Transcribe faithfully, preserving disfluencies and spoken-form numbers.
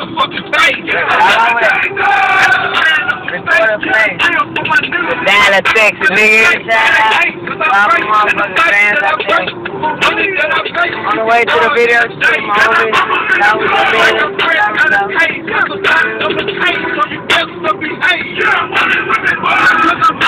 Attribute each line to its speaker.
Speaker 1: motherfucking face.
Speaker 2: Record a play. Down to Texas, nigga. All my motherfucking fans out there. On the way to the video stream, my homies. That was the video.